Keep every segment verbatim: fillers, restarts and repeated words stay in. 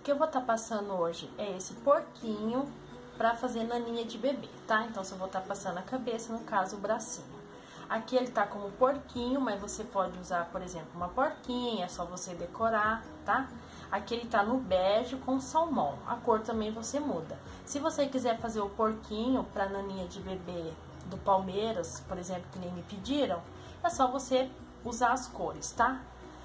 que eu vou estar passando hoje é esse porquinho pra fazer naninha de bebê, tá? Então, só vou estar passando a cabeça, no caso, o bracinho. Aqui ele tá como porquinho, mas você pode usar, por exemplo, uma porquinha, é só você decorar, tá? Aqui ele tá no bege com salmão, a cor também você muda. Se você quiser fazer o porquinho pra naninha de bebê do Palmeiras, por exemplo, que nem me pediram, é só você usar as cores, tá?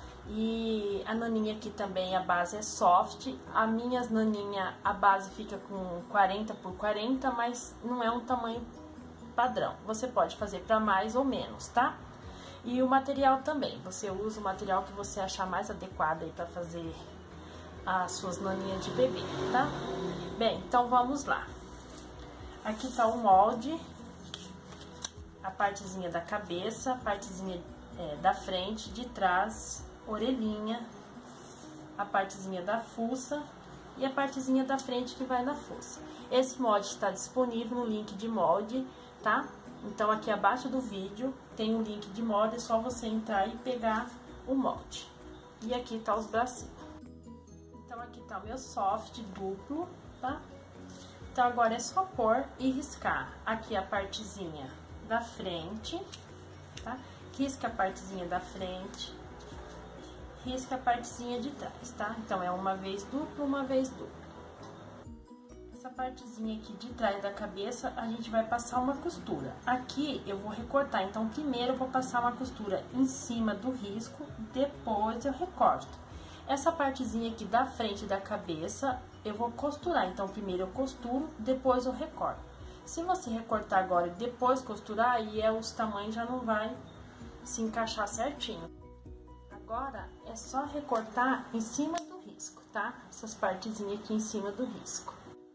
E a naninha aqui também, a base é soft. A minha naninha, a base fica com quarenta por quarenta, mas não é um tamanho padrão. Você pode fazer para mais ou menos, tá? E o material também. Você usa o material que você achar mais adequado aí para fazer as suas naninhas de bebê, tá? Bem, então vamos lá. Aqui tá o molde, a partezinha da cabeça, a partezinha é, da frente, de trás, orelhinha, a partezinha da fuça e a partezinha da frente que vai na fuça. Esse molde está disponível no link de molde, tá? Então, aqui abaixo do vídeo tem um link de molde, é só você entrar e pegar o molde. E aqui tá os bracinhos. Então, aqui tá o meu soft duplo, tá? Então, agora é só pôr e riscar aqui a partezinha da frente, tá? Risca a partezinha da frente, risca a partezinha de trás, tá? Então, é uma vez duplo, uma vez duplo. Essa partezinha aqui de trás da cabeça, a gente vai passar uma costura. Aqui, eu vou recortar, então, primeiro eu vou passar uma costura em cima do risco, depois eu recorto. Essa partezinha aqui da frente da cabeça, eu vou costurar. Então, primeiro eu costuro, depois eu recorto. Se você recortar agora e depois costurar, aí é, os tamanhos já não vai se encaixar certinho. Agora, é só recortar em cima do risco, tá? Essas partezinhas aqui em cima do risco.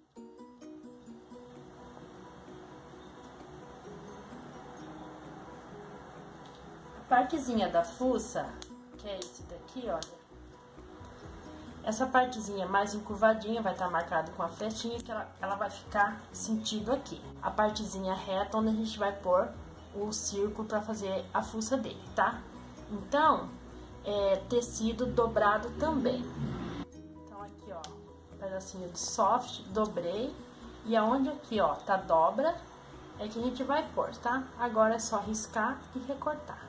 A partezinha da fuça, que é esse daqui, olha. Essa partezinha mais encurvadinha vai estar marcada com a flechinha, que ela, ela vai ficar sentido aqui. A partezinha reta, onde a gente vai pôr o círculo para fazer a fuça dele, tá? Então, é tecido dobrado também. Então, aqui, ó, um pedacinho de soft, dobrei. E aonde aqui, ó, tá dobra, é que a gente vai pôr, tá? Agora é só riscar e recortar.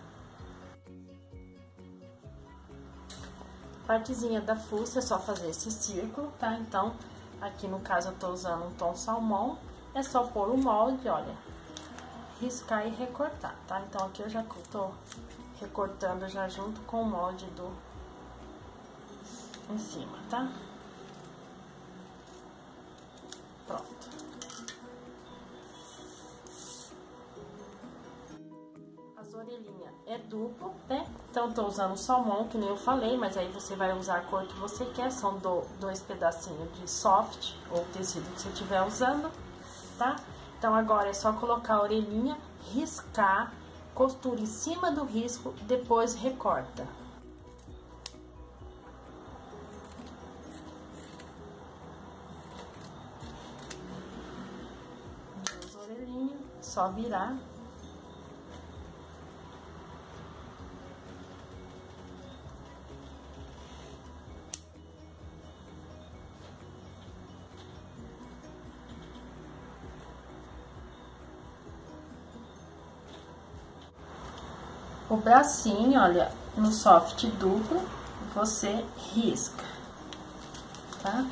Partezinha da fuça, é só fazer esse círculo, tá? Então, aqui no caso eu tô usando um tom salmão, é só pôr o molde, olha, riscar e recortar, tá? Então, aqui eu já tô recortando já junto com o molde do em cima, tá? Pronto. As orelhinhas é duplo, né? Então, tô usando salmão, que nem eu falei, mas aí você vai usar a cor que você quer. São do, dois pedacinhos de soft, ou tecido que você estiver usando, tá? Então, agora é só colocar a orelhinha, riscar, costura em cima do risco, depois recorta. Duas orelhinhas, só virar. O bracinho, olha, no soft duplo, você risca, tá?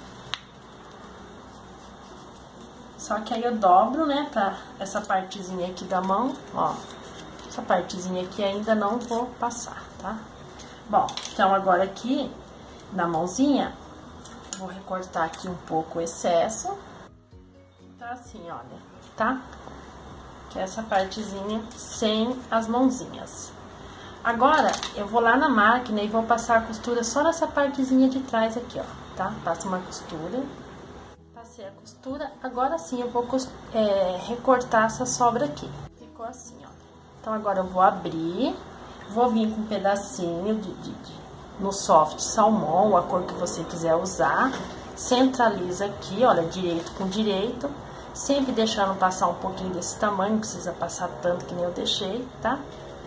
Só que aí eu dobro, né, pra essa partezinha aqui da mão, ó. Essa partezinha aqui ainda não vou passar, tá? Bom, então agora aqui, na mãozinha, vou recortar aqui um pouco o excesso. Então, assim, olha, tá? Que é essa partezinha sem as mãozinhas. Agora, eu vou lá na máquina e vou passar a costura só nessa partezinha de trás aqui, ó, tá? Passa uma costura. Passei a costura, agora sim eu vou é, recortar essa sobra aqui. Ficou assim, ó. Então, agora eu vou abrir, vou vir com um pedacinho de, de, de, no soft salmão, a cor que você quiser usar. Centraliza aqui, olha, direito com direito. Sempre deixando passar um pouquinho desse tamanho, não precisa passar tanto que nem eu deixei, tá?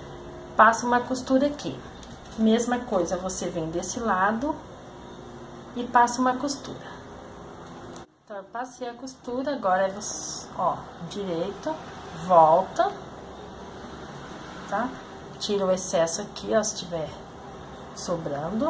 Passa uma costura aqui. Mesma coisa, você vem desse lado e passa uma costura. Então, eu passei a costura, agora você, ó, direito, volta, tá? Tira o excesso aqui, ó, se tiver sobrando.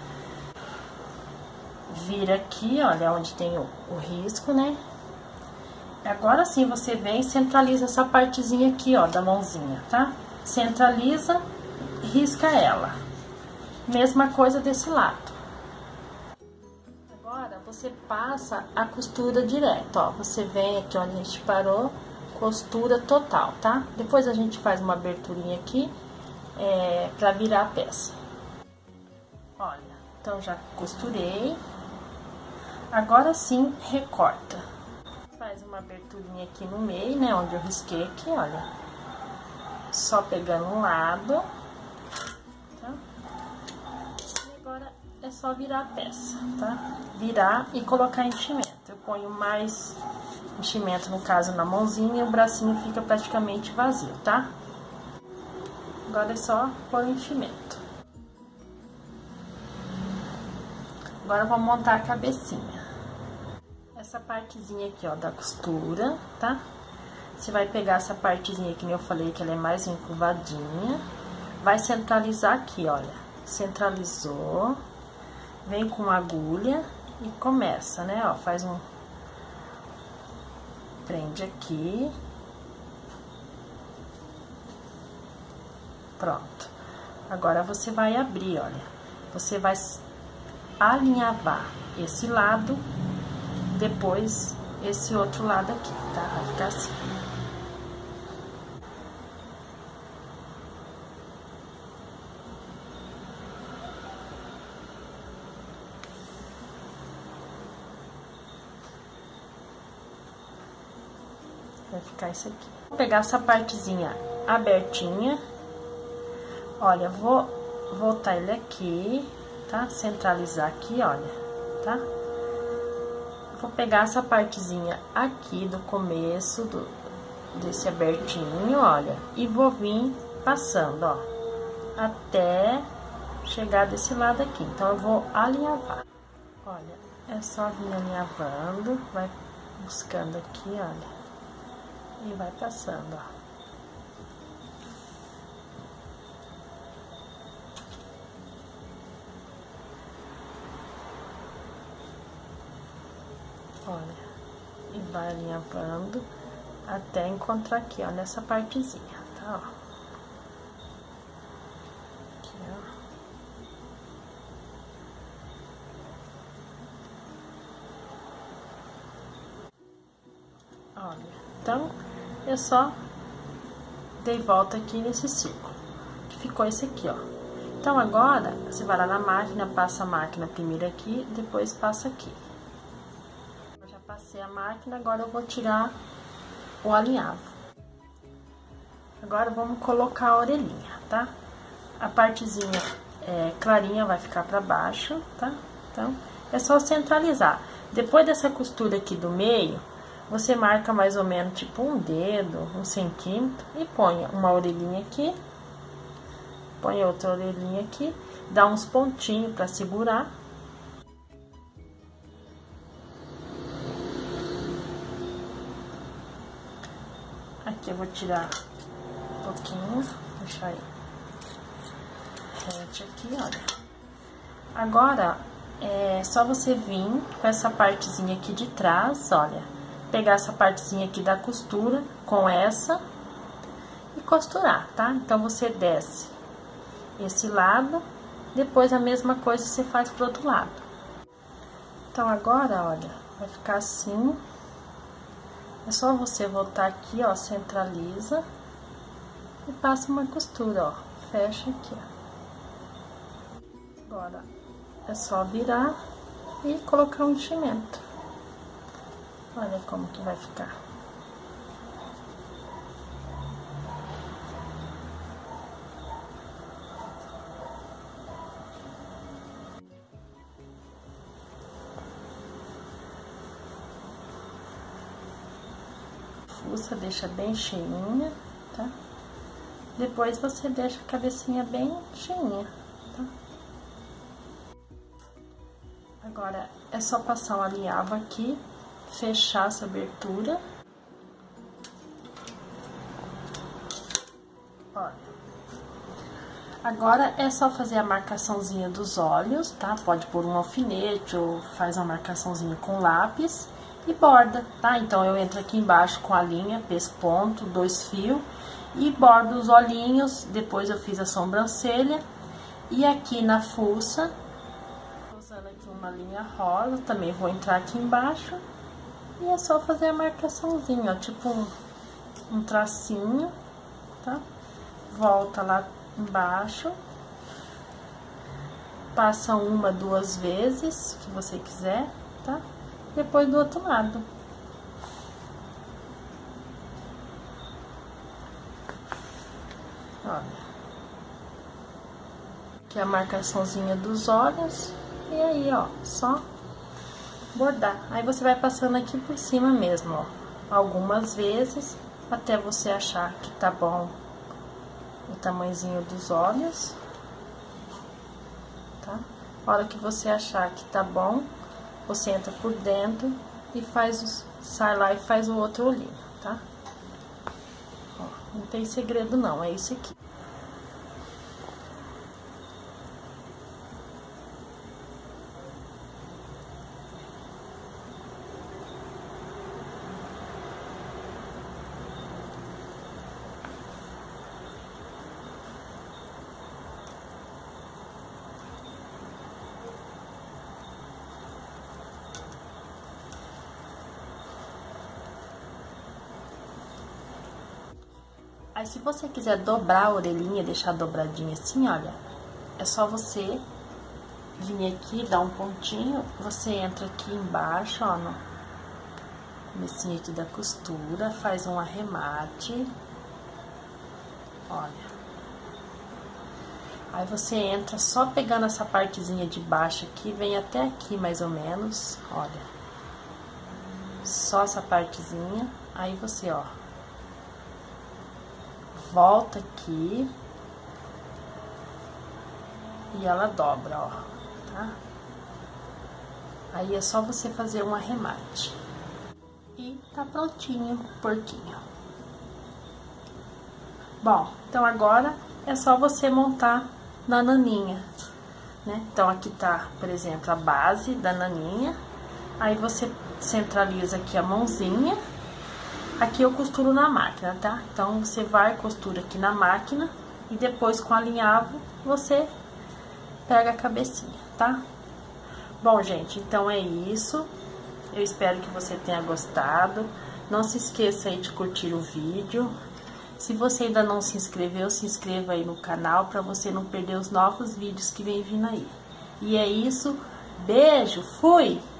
Vira aqui, olha, onde tem o, o risco, né? Agora sim, você vem e centraliza essa partezinha aqui, ó, da mãozinha, tá? Centraliza e risca ela. Mesma coisa desse lado. Agora, você passa a costura direto, ó. Você vem aqui onde a gente parou, costura total, tá? Depois a gente faz uma aberturinha aqui, é, pra virar a peça. Olha, então já costurei. Agora sim, recorta. Faz uma aberturinha aqui no meio, né? Onde eu risquei aqui, olha. Só pegando um lado, tá? E agora é só virar a peça, tá? Virar e colocar enchimento. Eu ponho mais enchimento, no caso, na mãozinha, e o bracinho fica praticamente vazio, tá? Agora é só pôr o enchimento. Agora vamos montar a cabecinha. Essa partezinha aqui, ó, da costura, tá? Você vai pegar essa partezinha que eu falei que ela é mais encurvadinha, vai centralizar aqui, olha. Centralizou, vem com a agulha e começa, né, ó, faz um... Prende aqui. Pronto. Agora você vai abrir, olha. Você vai alinhavar esse lado, depois esse outro lado aqui, tá? Vai ficar assim. Vai ficar isso aqui. Vou pegar essa partezinha abertinha. Olha, vou voltar ele aqui, tá? Centralizar aqui, olha, tá? Vou pegar essa partezinha aqui do começo do, desse abertinho, olha, e vou vir passando, ó, até chegar desse lado aqui. Então, eu vou alinhavar. Olha, é só vir alinhavando, vai buscando aqui, olha, e vai passando, ó. Olha, e vai alinhavando até encontrar aqui, ó, nessa partezinha, tá, ó. Aqui, ó. Olha, então, eu só dei volta aqui nesse círculo, que ficou esse aqui, ó. Então, agora, você vai lá na máquina, passa a máquina primeiro aqui, depois passa aqui. Passei a máquina, agora eu vou tirar o alinhavo. Agora vamos colocar a orelhinha, tá? A partezinha é, clarinha vai ficar pra baixo, tá? Então, é só centralizar. Depois dessa costura aqui do meio, você marca mais ou menos tipo um dedo, um centímetro, e põe uma orelhinha aqui, põe outra orelhinha aqui, dá uns pontinhos pra segurar. Aqui eu vou tirar um pouquinho, deixar aí rete aqui, olha. Agora, é só você vir com essa partezinha aqui de trás, olha. Pegar essa partezinha aqui da costura com essa e costurar, tá? Então, você desce esse lado, depois a mesma coisa você faz pro outro lado. Então, agora, olha, vai ficar assim. É só você voltar aqui, ó, centraliza e passa uma costura, ó, fecha aqui, ó. Agora, é só virar e colocar um enchimento. Olha como que vai ficar. Fuça, deixa bem cheinha, tá? Depois você deixa a cabecinha bem cheinha, tá? Agora, é só passar um alinhavo aqui, fechar essa abertura. Olha. Agora, é só fazer a marcaçãozinha dos olhos, tá? Pode pôr um alfinete ou faz uma marcaçãozinha com lápis e borda, tá? Então, eu entro aqui embaixo com a linha, pesponto, dois fios e bordo os olhinhos. Depois, eu fiz a sobrancelha e aqui na fuça, usando aqui uma linha rosa, também vou entrar aqui embaixo e é só fazer a marcaçãozinha, ó, tipo um, um tracinho, tá? Volta lá embaixo, passa uma, duas vezes, que você quiser, tá? Depois do outro lado. Olha. Aqui a marcaçãozinha dos olhos. E aí, ó, só bordar. Aí você vai passando aqui por cima mesmo, ó, algumas vezes, até você achar que tá bom o tamanhozinho dos olhos, tá? A hora que você achar que tá bom, você entra por dentro e faz os, sai lá e faz o outro olhinho, tá? Ó, não tem segredo não, é isso aqui. Aí, se você quiser dobrar a orelhinha, deixar dobradinha assim, olha, é só você vir aqui, dar um pontinho, você entra aqui embaixo, ó, no comecinho aqui da costura, faz um arremate, olha. Aí, você entra só pegando essa partezinha de baixo aqui, vem até aqui mais ou menos, olha. Só essa partezinha, aí você, ó, volta aqui e ela dobra, ó, tá? Aí é só você fazer um arremate e tá prontinho o porquinho. Bom, então agora é só você montar na naninha, né? Então aqui tá, por exemplo, a base da naninha, aí você centraliza aqui a mãozinha. Aqui eu costuro na máquina, tá? Então, você vai, costura aqui na máquina e depois com alinhavo você pega a cabecinha, tá? Bom, gente, então é isso. Eu espero que você tenha gostado. Não se esqueça aí de curtir o vídeo. Se você ainda não se inscreveu, se inscreva aí no canal para você não perder os novos vídeos que vem vindo aí. E é isso. Beijo, fui!